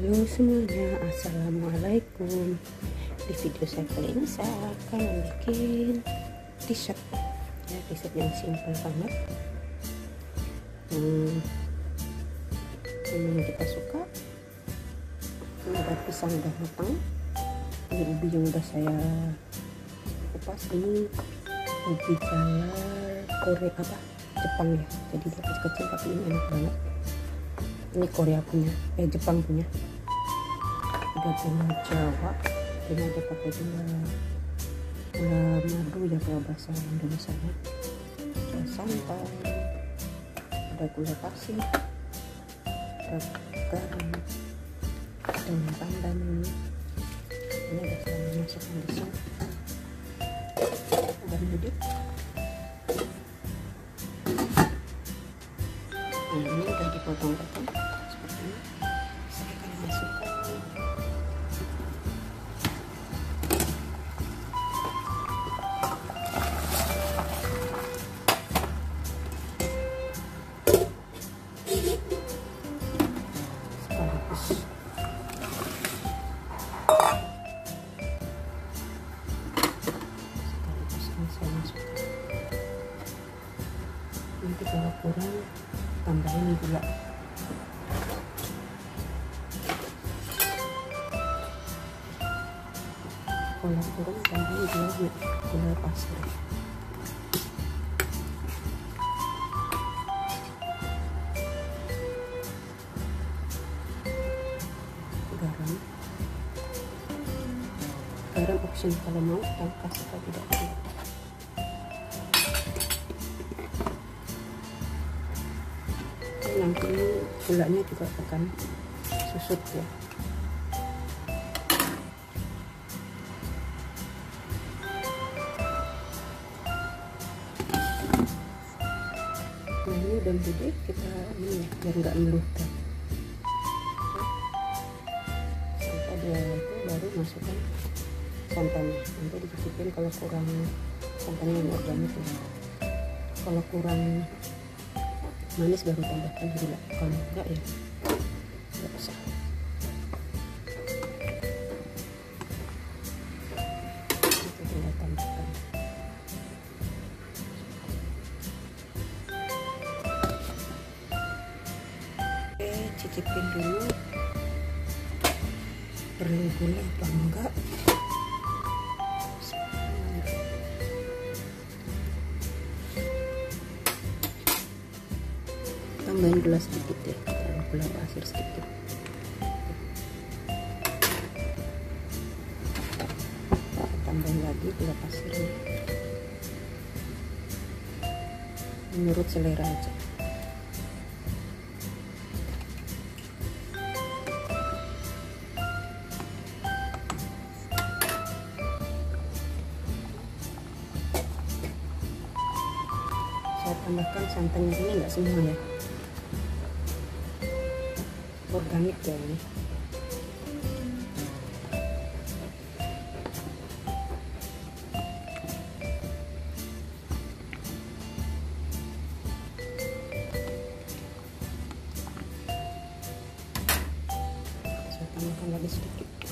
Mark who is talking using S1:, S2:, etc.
S1: Halo semuanya, assalamualaikum. Di video saya kali ini saya akan bikin t-shirt ya, t-shirt yang simple banget. Yang kita suka. Ini ada pisang udah matang, ini ubi yang udah saya kupas. Ini ubi jalar Korea Jepang ya, jadi dia kecil-kecil tapi ini enak banget. Ini Korea punya, Jepang punya. Ada gula Jawa, ini ada pakai gula madu ya kalau bahasa Indonesia nya. Ada santan, ada gula pasir, ada garam, dan pandan ini. Ini ada saya masukkan di sini. Dan jadi, ini udah dipotong-potong seperti ini. Saya akan masukkan sekaligus ini saya masukkan. Nanti kalau kurang tambahin gula. Kalau kurang tambahin gula pasir. Garam option, kalau mau kita kasih atau tidak. Nanti gulanya juga akan susut ya. Nah, ini udah mendidih, kita ini ya, biar nggak meluber. Sampai dia itu baru masukkan santannya. Nanti dicicipin kalau kurang santannya yang organik ya. Kalau kurang manis baru tambahkan gula, kalau enggak ya nggak usah. Itu tinggal tambahkan. Oke, cicipin dulu perlu gula apa enggak. Tambahin gula sedikit ya, gula pasir sedikit. Tambahin lagi gula pasirnya, menurut selera aja. Saya tambahkan santannya, ini enggak semua ya, organik ya ini. Saya tambahkan lagi sedikit.